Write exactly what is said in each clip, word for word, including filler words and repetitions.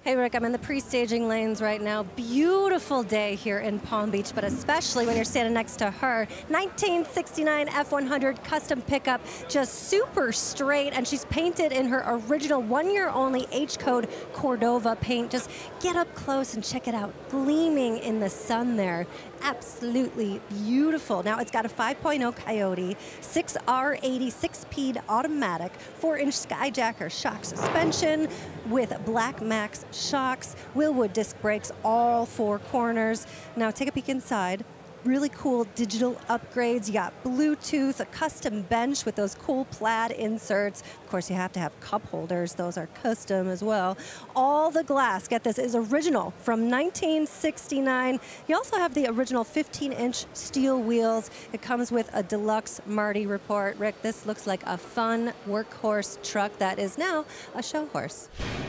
Hey Rick, I'm in the pre-staging lanes right now. Beautiful day here in Palm Beach, but especially when you're standing next to her. nineteen sixty-nine F one hundred custom pickup, just super straight, and she's painted in her original one-year-only H-code Cordova paint. Just get up close and check it out, gleaming in the sun there. Absolutely beautiful. Now it's got a five point oh Coyote, six R eighty six-speed automatic, four inch Skyjacker shock suspension with Black Max shocks, Willwood disc brakes, all four corners. Now take a peek inside. Really cool digital upgrades. You got Bluetooth, a custom bench with those cool plaid inserts. Of course, you have to have cup holders. Those are custom as well. All the glass, get this, is original from nineteen sixty-nine. You also have the original fifteen inch steel wheels. It comes with a deluxe Marty report. Rick, this looks like a fun workhorse truck that is now a show horse.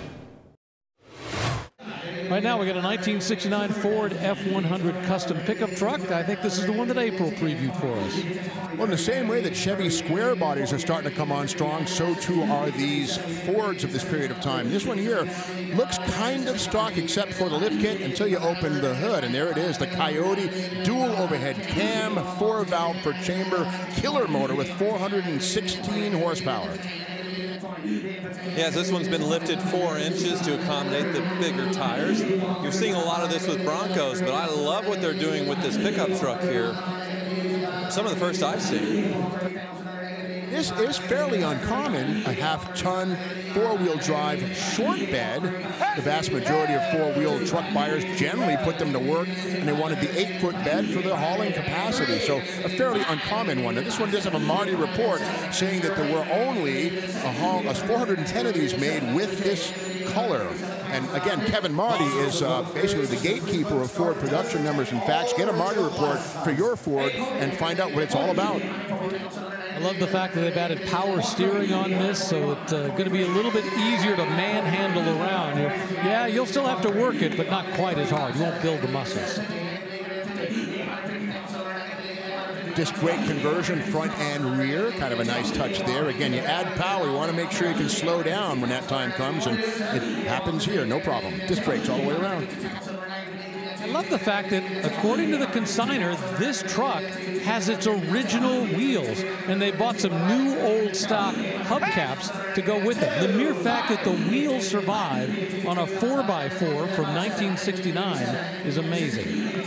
Right now we got a nineteen sixty-nine Ford F one hundred custom pickup truck. I think this is the one that April previewed for us. Well, in the same way that Chevy square bodies are starting to come on strong, so too are these Fords of this period of time. This one here looks kind of stock except for the lift kit until you open the hood, and there it is, the Coyote dual overhead cam, four valve per chamber, killer motor with four hundred sixteen horsepower. Yes, this one's been lifted four inches to accommodate the bigger tires. You're seeing a lot of this with Broncos, but I love what they're doing with this pickup truck here. Some of the first I've seen. This is fairly uncommon, a half-ton four-wheel drive short bed. The vast majority of four-wheel truck buyers generally put them to work, and they wanted the eight-foot bed for their hauling capacity, so a fairly uncommon one. Now, this one does have a Marty report saying that there were only a haul, uh, four hundred ten of these made with this color. And again, Kevin Marty is uh, basically the gatekeeper of Ford production numbers and facts. Get a Marty report for your Ford and find out what it's all about. I love the fact that they've added power steering on this, so it's uh, going to be a little bit easier to manhandle around. You're, yeah, you'll still have to work it, but not quite as hard. You won't build the muscles. Disc brake conversion, front and rear, kind of a nice touch there. Again, you add power, you want to make sure you can slow down when that time comes, and it happens here, no problem. Disc brakes all the way around. I love the fact that, according to the consignor, this truck has its original wheels, and they bought some new old stock hubcaps to go with it. The mere fact that the wheels survive on a four by four from nineteen sixty-nine is amazing.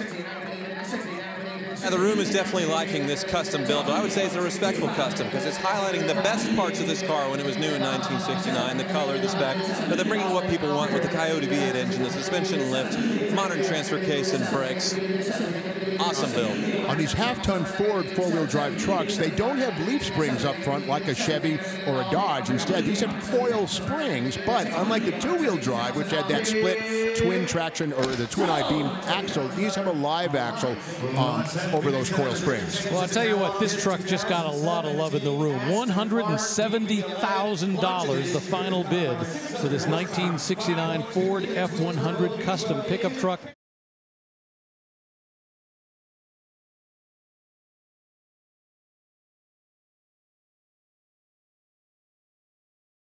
Now, the room is definitely liking this custom build, but I would say it's a respectful custom because it's highlighting the best parts of this car when it was new in nineteen sixty-nine, the color, the spec, but they're bringing what people want with the Coyote V eight engine, the suspension lift, modern transfer case and brakes. Awesome build. On these half-ton Ford four-wheel drive trucks, they don't have leaf springs up front like a Chevy or a Dodge. Instead, these have coil springs, but unlike the two-wheel drive, which had that split twin traction or the twin I-beam axle, these have a live axle um, over those coil springs. Well, I'll tell you what, this truck just got a lot of love in the room. one hundred seventy thousand dollars, the final bid for this nineteen sixty-nine Ford F one hundred custom pickup truck.